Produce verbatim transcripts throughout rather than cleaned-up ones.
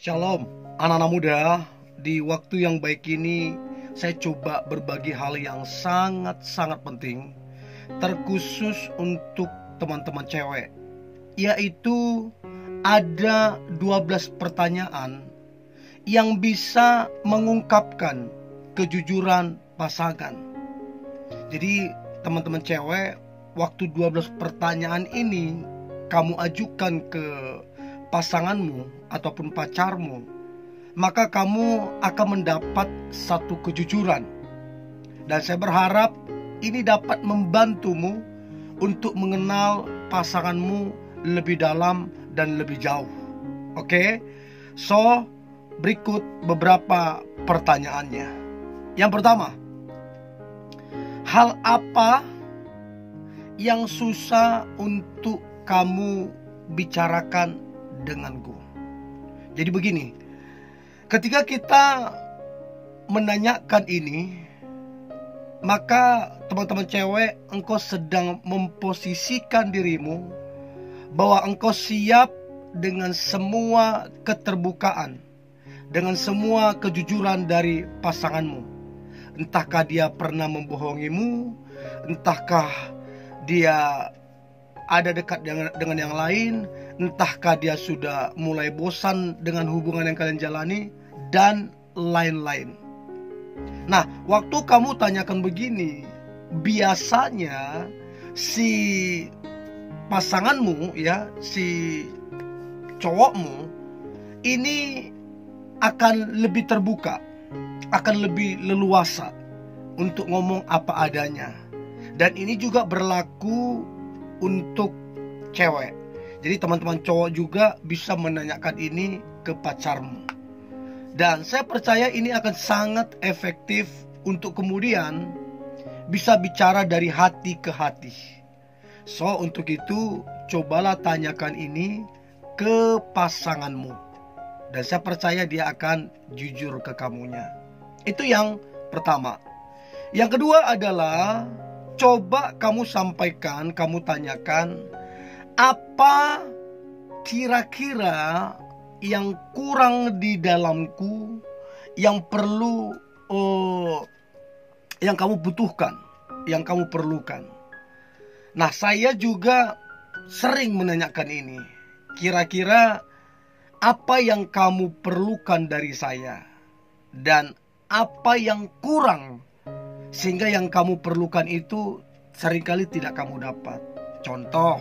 Shalom, anak-anak muda. Di waktu yang baik ini, saya coba berbagi hal yang sangat-sangat penting, terkhusus untuk teman-teman cewek, yaitu ada dua belas pertanyaan yang bisa mengungkapkan kejujuran pasangan. Jadi teman-teman cewek, waktu dua belas pertanyaan ini kamu ajukan ke pasanganmu ataupun pacarmu, maka kamu akan mendapat satu kejujuran. Dan saya berharap ini dapat membantumu untuk mengenal pasanganmu lebih dalam dan lebih jauh. Oke, so berikut beberapa pertanyaannya. Yang pertama, hal apa yang susah untuk kamu bicarakan denganku? Jadi begini, ketika kita menanyakan ini, maka teman-teman cewek, engkau sedang memposisikan dirimu bahwa engkau siap dengan semua keterbukaan, dengan semua kejujuran dari pasanganmu. Entahkah dia pernah membohongimu, entahkah dia ada dekat dengan, dengan yang lain, entahkah dia sudah mulai bosan dengan hubungan yang kalian jalani, dan lain-lain. Nah, waktu kamu tanyakan begini, biasanya si pasanganmu, ya, si cowokmu ini akan lebih terbuka, akan lebih leluasa untuk ngomong apa adanya. Dan ini juga berlaku untuk cewek. Jadi teman-teman cowok juga bisa menanyakan ini ke pacarmu. Dan saya percaya ini akan sangat efektif untuk kemudian bisa bicara dari hati ke hati. So untuk itu cobalah tanyakan ini ke pasanganmu, dan saya percaya dia akan jujur ke kamunya. Itu yang pertama. Yang kedua adalah, coba kamu sampaikan, kamu tanyakan, apa kira-kira yang kurang di dalamku, yang perlu, oh, yang kamu butuhkan, yang kamu perlukan. Nah, saya juga sering menanyakan ini. Kira-kira apa yang kamu perlukan dari saya, dan apa yang kurang sehingga yang kamu perlukan itu seringkali tidak kamu dapat. Contoh,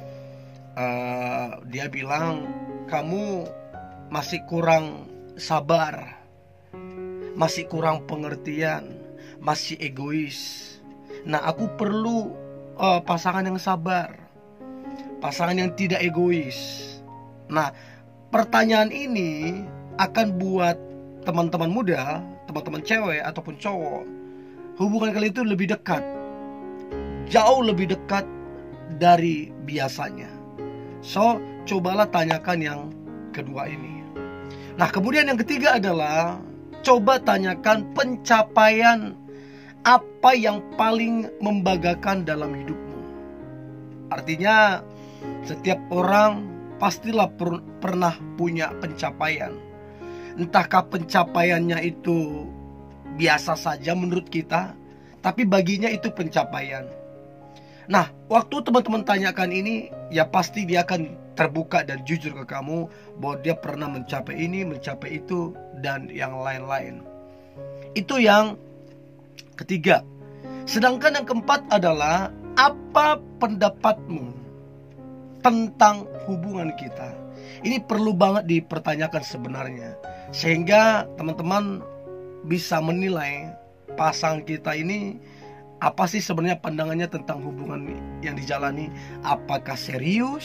uh, dia bilang kamu masih kurang sabar, masih kurang pengertian, masih egois. Nah, aku perlu uh, pasangan yang sabar, pasangan yang tidak egois. Nah, pertanyaan ini akan buat teman-teman muda, teman-teman cewek ataupun cowok, hubungan kalian itu lebih dekat, jauh lebih dekat dari biasanya. So, cobalah tanyakan yang kedua ini. Nah, kemudian yang ketiga adalah, coba tanyakan pencapaian apa yang paling membanggakan dalam hidupmu. Artinya, setiap orang pastilah per, pernah punya pencapaian. Entahkah pencapaiannya itu biasa saja menurut kita, tapi baginya itu pencapaian. Nah, waktu teman-teman tanyakan ini, ya pasti dia akan terbuka dan jujur ke kamu bahwa dia pernah mencapai ini, mencapai itu, dan yang lain-lain. Itu yang ketiga. Sedangkan yang keempat adalah, apa pendapatmu tentang hubungan kita? Ini perlu banget dipertanyakan sebenarnya, sehingga teman-teman bisa menilai pasangan kita ini apa sih sebenarnya pandangannya tentang hubungan yang dijalani. Apakah serius,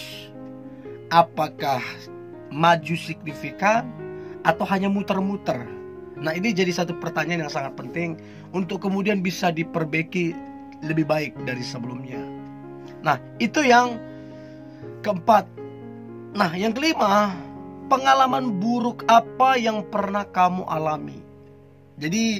apakah maju signifikan, atau hanya muter-muter. Nah, ini jadi satu pertanyaan yang sangat penting untuk kemudian bisa diperbaiki lebih baik dari sebelumnya. Nah, itu yang keempat. Nah, yang kelima, pengalaman buruk apa yang pernah kamu alami. Jadi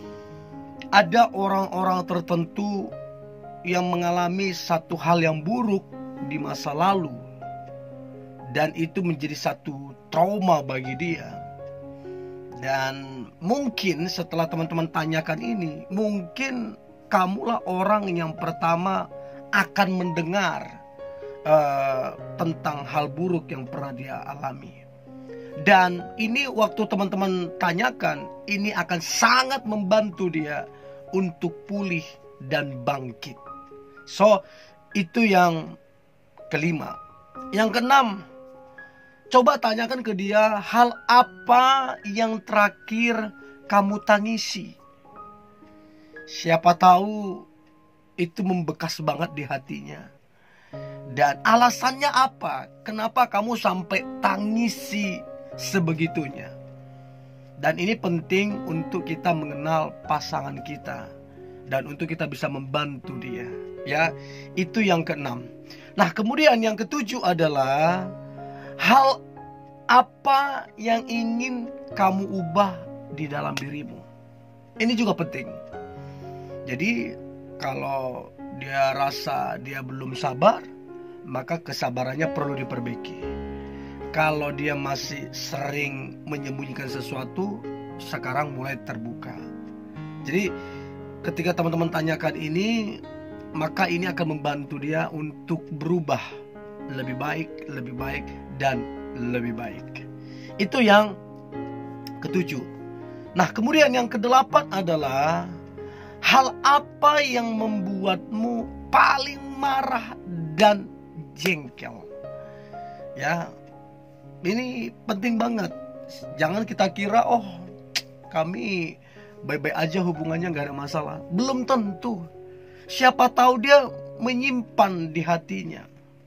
ada orang-orang tertentu yang mengalami satu hal yang buruk di masa lalu, dan itu menjadi satu trauma bagi dia. Dan mungkin setelah teman-teman tanyakan ini, mungkin kamulah orang yang pertama akan mendengar uh, tentang hal buruk yang pernah dia alami. Dan ini waktu teman-teman tanyakan, ini akan sangat membantu dia untuk pulih dan bangkit. So, itu yang kelima. Yang keenam, coba tanyakan ke dia, hal apa yang terakhir kamu tangisi? Siapa tahu itu membekas banget di hatinya. Dan alasannya apa? Kenapa kamu sampai tangisi sebegitunya? Dan ini penting untuk kita mengenal pasangan kita dan untuk kita bisa membantu dia. Ya, itu yang keenam. Nah, kemudian yang ketujuh adalah hal apa yang ingin kamu ubah di dalam dirimu. Ini juga penting. Jadi kalau dia rasa dia belum sabar, maka kesabarannya perlu diperbaiki. Kalau dia masih sering menyembunyikan sesuatu, sekarang mulai terbuka. Jadi ketika teman-teman tanyakan ini, maka ini akan membantu dia untuk berubah lebih baik, lebih baik, dan lebih baik. Itu yang ketujuh. Nah, kemudian yang kedelapan adalah hal apa yang membuatmu paling marah dan jengkel. Ya, ini penting banget. Jangan kita kira, oh kami baik-baik aja hubungannya, gak ada masalah. Belum tentu. Siapa tahu dia menyimpan di hatinya.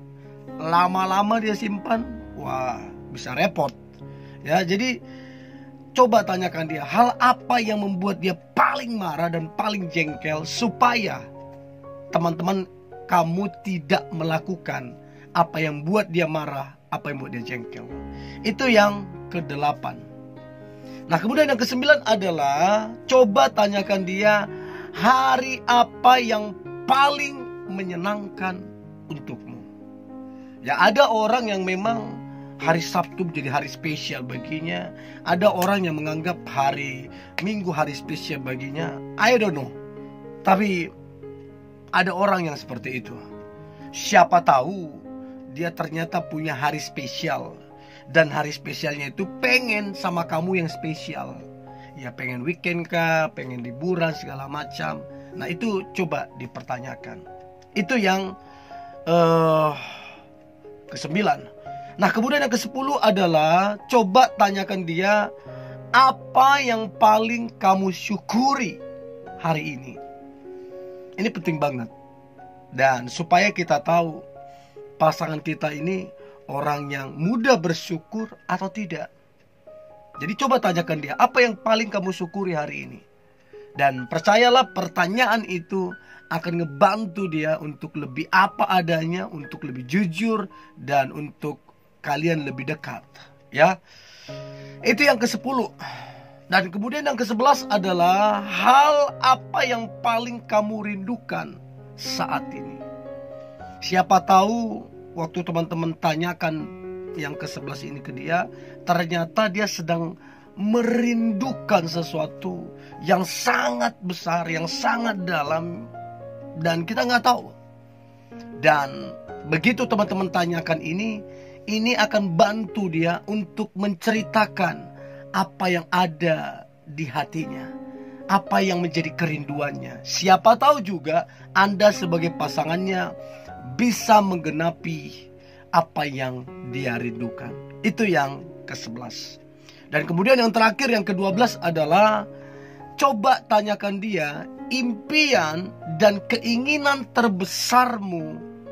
Lama-lama dia simpan, wah bisa repot. Ya, jadi coba tanyakan dia, hal apa yang membuat dia paling marah dan paling jengkel, supaya teman-teman kamu tidak melakukan apa yang buat dia marah, apa yang buat dia jengkel. Itu yang kedelapan. Nah, kemudian yang kesembilan adalah coba tanyakan dia, hari apa yang paling menyenangkan untukmu. Ya, ada orang yang memang hari Sabtu menjadi hari spesial baginya. Ada orang yang menganggap hari Minggu hari spesial baginya. I don't know. Tapi ada orang yang seperti itu. Siapa tahu dia ternyata punya hari spesial. Dan hari spesialnya itu pengen sama kamu yang spesial. Ya, pengen weekend kah, pengen liburan segala macam. Nah, itu coba dipertanyakan. Itu yang uh, kesembilan. Nah, kemudian yang kesepuluh adalah coba tanyakan dia, apa yang paling kamu syukuri hari ini. Ini penting banget. Dan supaya kita tahu pasangan kita ini orang yang mudah bersyukur atau tidak. Jadi coba tanyakan dia, apa yang paling kamu syukuri hari ini. Dan percayalah, pertanyaan itu akan ngebantu dia untuk lebih apa adanya, untuk lebih jujur, dan untuk kalian lebih dekat. Ya, itu yang kesepuluh. Dan kemudian yang kesebelas adalah hal apa yang paling kamu rindukan saat ini. Siapa tahu waktu teman-teman tanyakan yang kesebelas ini ke dia, ternyata dia sedang merindukan sesuatu yang sangat besar, yang sangat dalam, dan kita nggak tahu. Dan begitu teman-teman tanyakan ini, ini akan bantu dia untuk menceritakan apa yang ada di hatinya, apa yang menjadi kerinduannya. Siapa tahu juga Anda sebagai pasangannya bisa menggenapi apa yang dia rindukan. Itu yang kesebelas. Dan kemudian yang terakhir, yang kedua belas adalah coba tanyakan dia, impian dan keinginan terbesarmu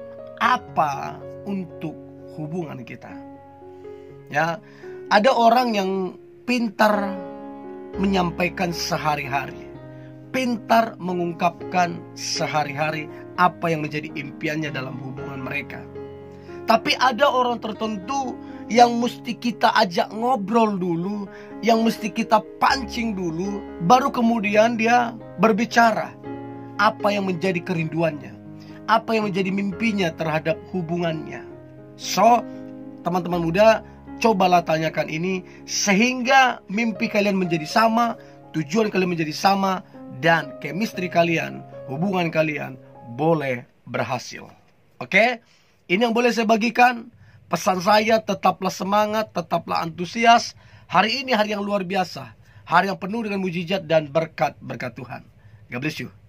apa untuk hubungan kita. Ya, ada orang yang pintar menyampaikan sehari-hari, pintar mengungkapkan sehari-hari apa yang menjadi impiannya dalam hubungan mereka. Tapi ada orang tertentu yang mesti kita ajak ngobrol dulu, yang mesti kita pancing dulu, baru kemudian dia berbicara apa yang menjadi kerinduannya, apa yang menjadi mimpinya terhadap hubungannya. So, teman-teman muda, Cobalah tanyakan ini sehingga mimpi kalian menjadi sama, tujuan kalian menjadi sama, dan chemistry kalian, hubungan kalian boleh berhasil. Oke? Ini yang boleh saya bagikan. Pesan saya, tetaplah semangat, tetaplah antusias. Hari ini hari yang luar biasa. Hari yang penuh dengan mujizat dan berkat-berkat Tuhan. God bless you.